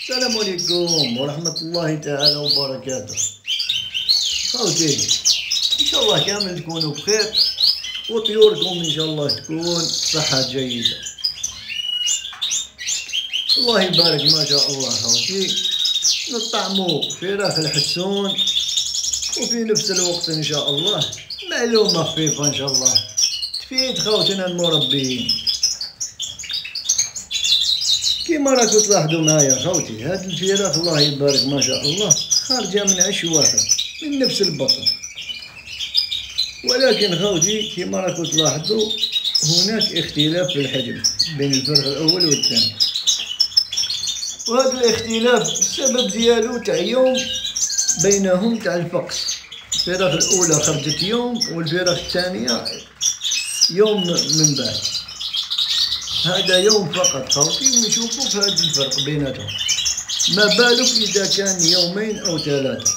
السلام عليكم ورحمة الله تعالى وبركاته. خوتي إن شاء الله كامل تكونوا بخير وطيوركم إن شاء الله تكون صحة جيدة. الله يبارك ما شاء الله خوتي، نطعموا فراخ الحسون وفي نفس الوقت إن شاء الله معلومة خفيفة إن شاء الله تفيد خوتنا المربيين. كيما راكم تلاحظوا معايا خوتي، هاد الفراخ الله يبارك ما شاء الله خارجة من عش واحد من نفس البطن، ولكن خوتي كيما راكم تلاحظوا هناك اختلاف في الحجم بين الفرخ الأول والثاني، وهذا الاختلاف السبب ديالو تاع يوم بينهم تاع الفقس. الفراخ الأولى خرجت يوم والفراخ الثانية يوم من بعد، هذا يوم فقط خوتي، ونشوفوا في هذا الفرق بيناتهم، ما بالك إذا كان يومين أو ثلاثة.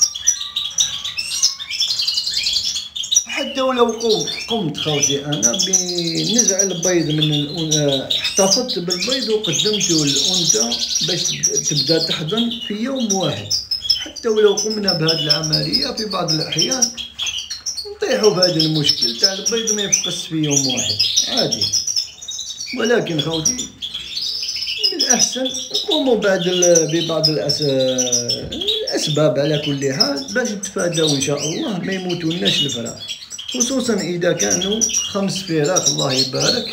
حتى ولو قمت خوتي أنا بنزع البيض من احتفظت بالبيض وقدمته للأنثى باش تبدأ تحضن في يوم واحد. حتى ولو قمنا بهذه العملية في بعض الأحيان نطيحوا بهذا المشكل تاع البيض ما يفقس في يوم واحد عادي، ولكن خوتي من الأحسن نقوموا ببعض الأسباب على كل حال باش نتفاداو إن شاء الله ما يموتولناش الفراخ، خصوصا إذا كانوا 5 فراخ الله يبارك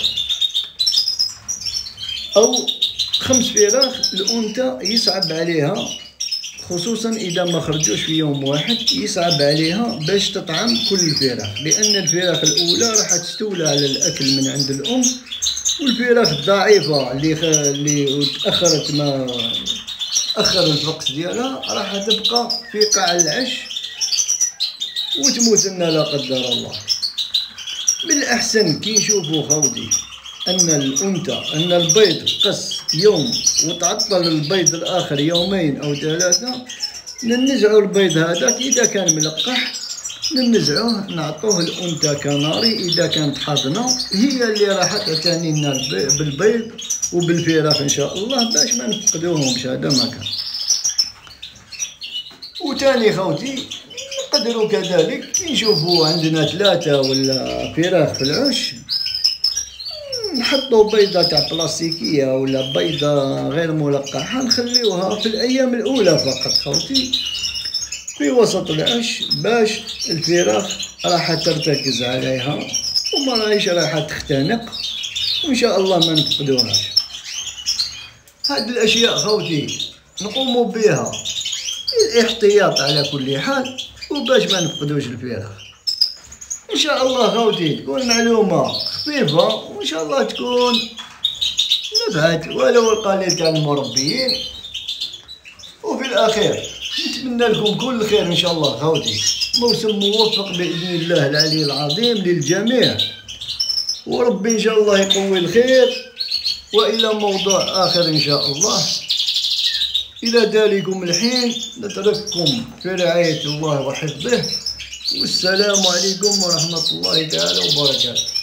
أو 5 فراخ الأنثى يصعب عليها، خصوصا إذا ما خرجوش في يوم واحد يصعب عليها باش تطعم كل الفراخ، لأن الفراخ الأولى راح تستولى على الأكل من عند الأم، والفراخ الضعيفة اللي تأخرت ما أخر الفقس ديالها راح تبقى في قاع العش وتموت لنا لا قدر الله. من الأحسن كي نشوفوا خوتي أن البيض قص يوم وتعطل البيض الآخر يومين أو 3، ننزعوا البيض هذاك إذا كان ملقح ننزعوه نعطوه الأنثى كناري إذا كانت حاضنة، هي اللي راح تعتني لنا بالبيض وبالفراخ إن شاء الله باش ما نفقدوهمش. هذا ما كان. وتاني خوتي نقدروا كذلك كي نشوفوا عندنا 3 ولا فراخ في العش نحطوا بيضة تاع بلاستيكية ولا بيضة غير ملقحة نخليوها في الأيام الأولى فقط خوتي في وسط العش باش الفراخ راح ترتكز عليها وما راهيش راح تختنق، وإن شاء الله ما نفقدوهاش. هاد الأشياء خوتي نقوموا بها الاحتياط على كل حال وباش ما نفقدوش الفراخ. إن شاء الله خوتي تكون معلومة خفيفة وإن شاء الله تكون نفعت ولو القليل تاع المربيين. وفي الأخير نتمنى لكم كل خير إن شاء الله خوتي، موسم موفق بإذن الله العلي العظيم للجميع، وربي إن شاء الله يقوي الخير. وإلى موضوع آخر إن شاء الله، إلى ذلكم الحين نترككم في رعاية الله وحفظه، والسلام عليكم ورحمة الله تعالى وبركاته.